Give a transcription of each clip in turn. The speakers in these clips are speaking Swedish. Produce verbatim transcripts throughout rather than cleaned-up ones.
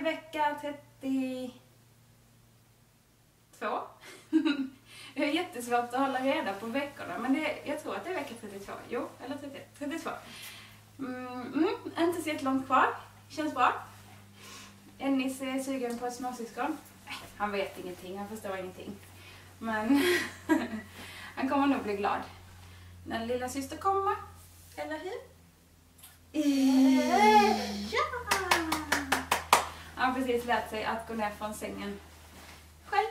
vecka trettiotvå. Det är jättesvårt att hålla reda på veckorna, men det, jag tror att det är vecka trettiotvå. Jo, eller trettioett, trettiotvå. Mm, mm, inte så jättelångt kvar. Känns bra. Ennis är sugen på ett småsyskon. Han vet ingenting, han förstår ingenting. Men han kommer nog bli glad när lilla syster kommer. Eller hur? Ja! Han har precis lärt sig att gå ner från sängen själv.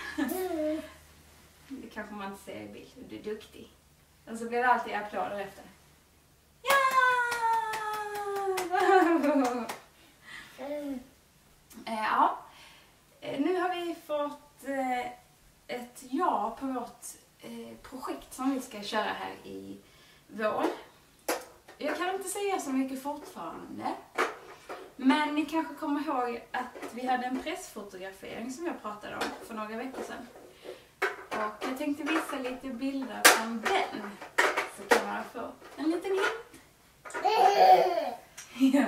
Det kanske man inte ser i bild. Du är duktig. Och så blir det alltid applåder efter. Ja! Ja. Nu har vi fått ett ja på vårt projekt som vi ska köra här i vår. Jag kan inte säga så mycket fortfarande. Men ni kanske kommer ihåg att vi hade en pressfotografering som jag pratade om för några veckor sedan. Och jag tänkte visa lite bilder från den. Så kan man få en liten hint. Ja.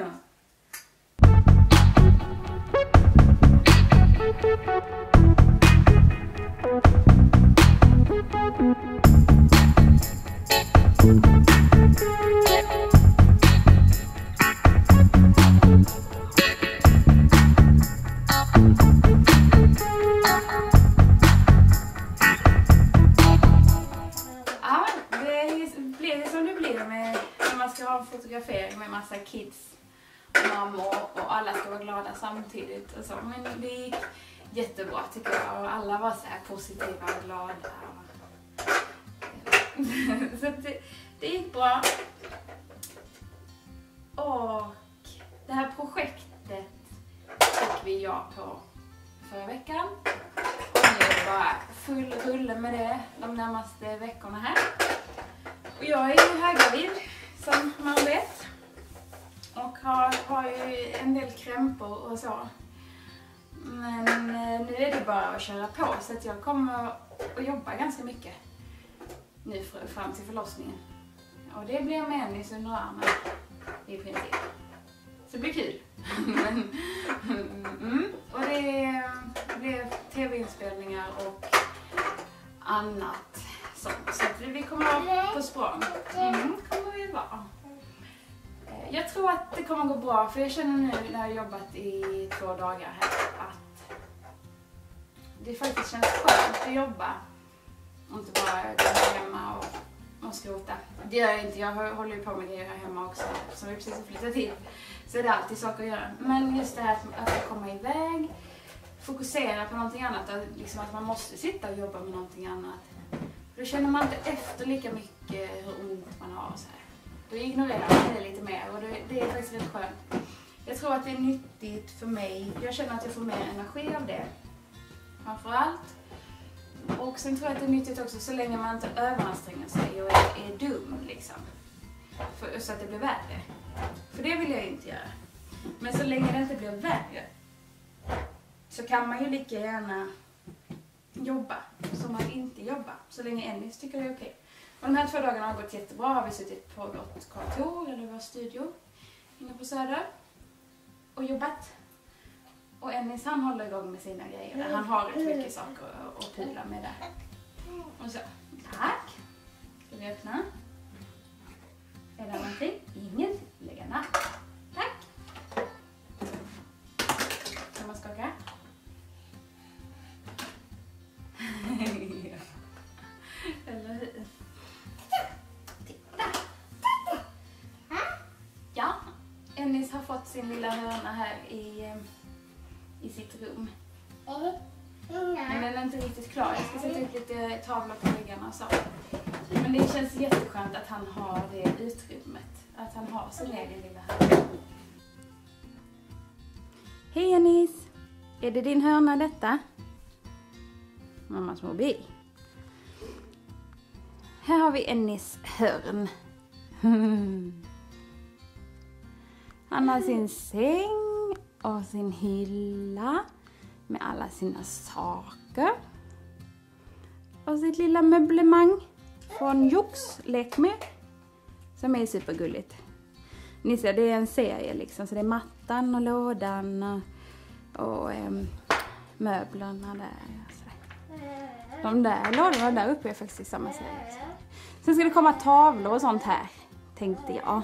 Fotografering med massa kids och mammor och alla ska vara glada samtidigt och så. Men det gick jättebra tycker jag och alla var så här positiva och glada. Så det, det gick bra. Och det här projektet fick vi ja på förra veckan. Och nu är det bara full rulle med det de närmaste veckorna här. Och jag är ju höggravid som man vet. Och har, har ju en del krämpor och så. Men nu är det bara att köra på. Så att jag kommer att jobba ganska mycket. Nu fram till förlossningen. Och det blir med Ennis under armen. I princip. Så det blir kul. Men, mm, och det blir tv-inspelningar och annat. Så, så att vi kommer att vara på språng. Mm, kommer vi vara. Jag tror att det kommer gå bra, för jag känner nu när jag har jobbat i två dagar här att det faktiskt känns skönt att jobba och inte bara gå hemma och, och skrota. Det gör jag inte, jag håller ju på med det här hemma också som vi precis har flyttat till. Så det är alltid saker att göra. Men just det här att, att komma iväg, fokusera på någonting annat, att, liksom att man måste sitta och jobba med någonting annat. Då känner man inte efter lika mycket hur ont man har och så här. Då ignorerar man det lite mer och det, det är faktiskt rätt skönt. Jag tror att det är nyttigt för mig. Jag känner att jag får mer energi av det. Framförallt. Och sen tror jag att det är nyttigt också så länge man inte överanstränger sig och är, är dum liksom. För, så att det blir värre. För det vill jag inte göra. Men så länge det inte blir värre så kan man ju lika gärna jobba som att inte jobba. Så länge Ennis tycker det är okej. Och de här två dagarna har gått jättebra. Har vi suttit på vårt kontor eller vår studio inne på Söder och jobbat. Och Ennis han håller igång med sina grejer. Han har rätt mycket saker att pula med där. Och så, tack. Ska vi öppna? Är det någonting? Inget. Lägga natt. Tack. Kan man skaka? Eller hur? Ja, Ennis har fått sin lilla hörna här i, i sitt rum. Men den är inte riktigt klar. Jag ska sätta ut lite tavlor på väggarna och så. Men det känns jätteskönt att han har det utrymmet. Att han har sin egen lilla hörna. Hej Ennis! Är det din hörna detta? Mammas mobil. Här har vi Ennis hörn. Han har sin säng och sin hylla med alla sina saker. Och sitt lilla möblemang från Jox lek med. Som är supergulligt. Ni ser, det är en serie liksom. Så det är mattan och lådan och, och eh, möblerna där. De där lådorna där uppe är faktiskt i samma serie. Sen ska det komma tavlor och sånt här, tänkte jag.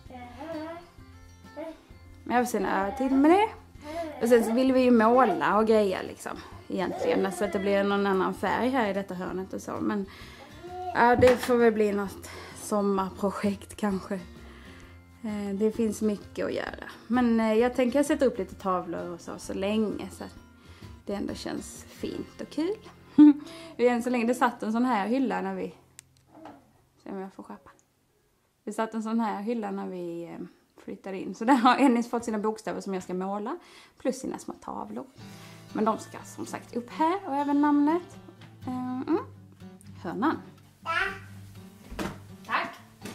Men jag får sen öva till med det. Och sen så vill vi ju måla och greja liksom, egentligen. Så att det blir någon annan färg här i detta hörnet och så. Men ja, det får väl bli något sommarprojekt kanske. Det finns mycket att göra. Men jag tänker sätta upp lite tavlor och så, så länge så att det ändå känns fint och kul. Än så länge det satt en sån här hylla när vi... Se om jag får skärpa. Det satt en sån här hylla när vi flyttade in. Så där har Ennis fått sina bokstäver som jag ska måla. Plus sina små tavlor. Men de ska som sagt upp här. Och även namnet. Mm. Hörnan. Tack.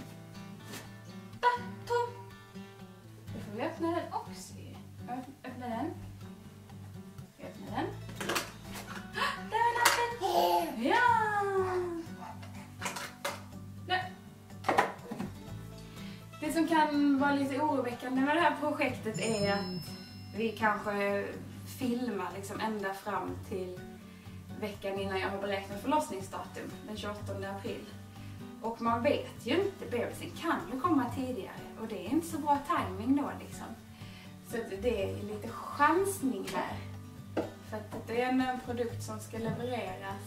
Där, Tom. Då får vi öppna den också. Öppna den. Vi öppnar den. Där är lappen. Ja. Nej. Det som kan vara lite oroväckande med det här projektet är att vi kanske filmar liksom ända fram till veckan innan jag har beräknat förlossningsdatum, den tjugoåttonde april. Och man vet ju inte, bebisen kan ju komma tidigare och det är inte så bra timing då liksom. Så det är lite chansning här. För att det är en produkt som ska levereras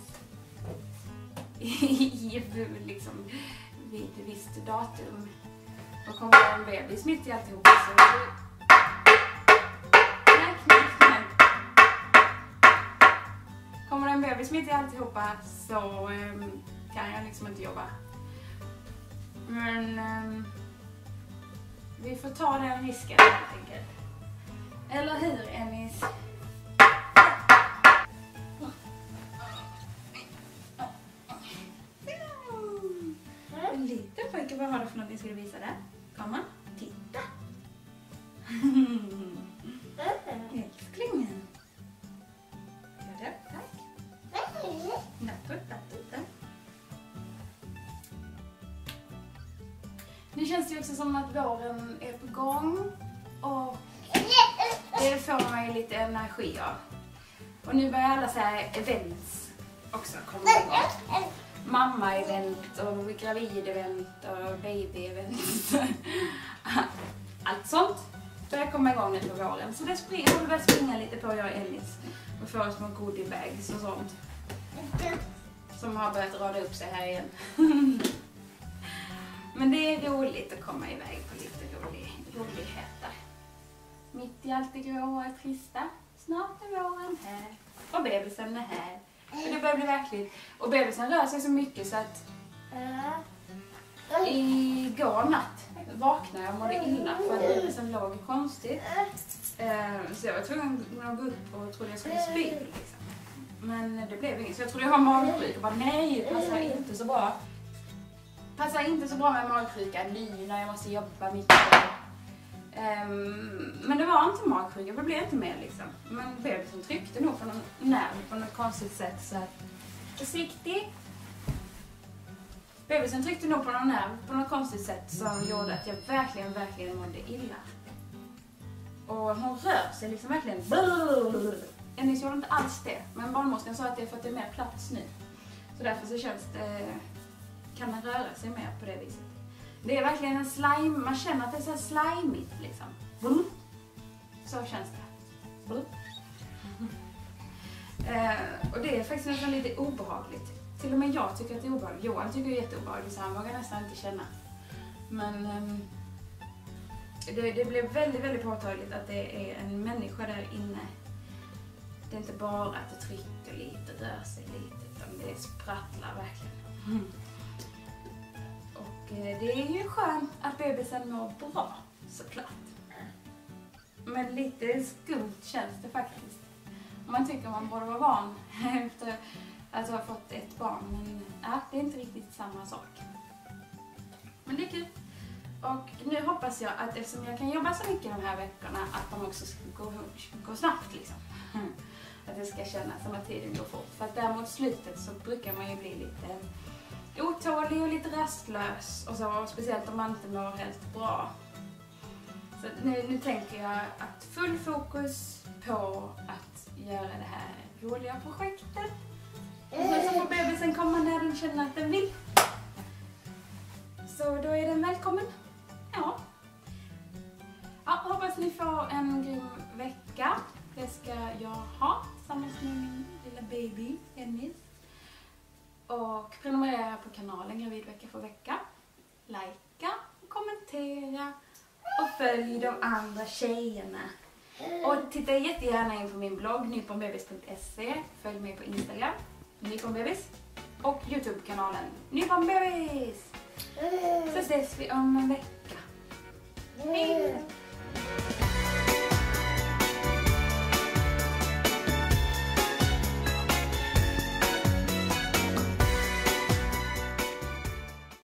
i, liksom, vid ett visst datum. Och kommer en bebis mitt i alltihop så... Nej, nej, nej. Kommer en bebis mitt i alltihopa så um, kan jag liksom inte jobba. Men um, vi får ta den risken helt enkelt. Eller hur, Ennis? En liten pojke, vad har du för något ni skulle visa där? Kom man, titta! Älsklingen! Ja, det, tack! Natt, natt, nu känns det ju också som att våren är på gång och det får man ju lite energi av. Och nu börjar alla så här events också komma igång. Mamma-event och gravid-event och baby-event. Allt sånt börjar komma igång nu på våren. Så det springer, håller väl springa lite på jag och Ennis. Och få små goodiebags och sånt. Som har börjat rada upp sig här igen. Men det är roligt att komma iväg på lite rolig, roligheter. Mitt i allt det gråa och trista. Snart är våren här. Och bebisen är här. Och det börjar bli verkligt. Och bebisen rör sig så mycket så att igår natt vaknade jag och mådde illa för att bebisen låg konstigt. Så jag var tvungen att gå upp och trodde jag skulle spy liksom. Men det blev inget. Så jag trodde jag var magsjuk och bara nej, det passar inte så bra. Passar inte så bra med magsjuka nu när jag måste jobba mycket. Um, men det var inte magsjuka, det blev inte mer liksom. Men bebisen tryckte nog på någon nerv på något konstigt sätt så att... Försiktig! Bebisen tryckte nog på någon nerv på något konstigt sätt som gjorde att jag verkligen, verkligen mådde illa. Och hon rör sig liksom verkligen... Ennis gjorde inte alls det, men barnmorskan sa att det är för att det är mer plats nu. Så därför så känns det... Kan den röra sig mer på det viset. Det är verkligen en slime, man känner att det är så här slimigt liksom. Så känns det. uh, och det är faktiskt nästan lite obehagligt. Till och med jag tycker att det är obehagligt. Johan tycker det är jätteobehagligt så han vågar nästan inte känna. Men um, det, det blev väldigt, väldigt påtagligt att det är en människa där inne. Det är inte bara att det trycker lite, rör sig lite, utan det sprattlar verkligen. Mm. Det är ju skönt att bebisen mår bra, såklart. Men lite skumt känns det faktiskt. Man tycker man borde vara van efter att ha fått ett barn. Men ja, det är inte riktigt samma sak. Men det är kul. Och nu hoppas jag att eftersom jag kan jobba så mycket de här veckorna att de också ska gå, gå snabbt liksom. Att det ska kännas som att tiden går fort. För att där mot slutet så brukar man ju bli lite... otålig och lite rastlös och så, speciellt om man inte mår helt bra. Så nu, nu tänker jag att full fokus på att göra det här roliga projektet. Och så får bebisen komma när den känner att den vill. Så då är den välkommen. Ja. Ja, hoppas ni får en grym vecka. Det ska jag ha tillsammans med min lilla baby, Ennis. Och prenumerera på kanalen Gravid vecka för vecka. Likea, kommentera och följ de andra tjejerna. Och titta jättegärna in på min blogg nyponbebis punkt se. Följ mig på Instagram, nyponbebis. Och YouTube-kanalen nyponbebis. Så ses vi om en vecka. Hej!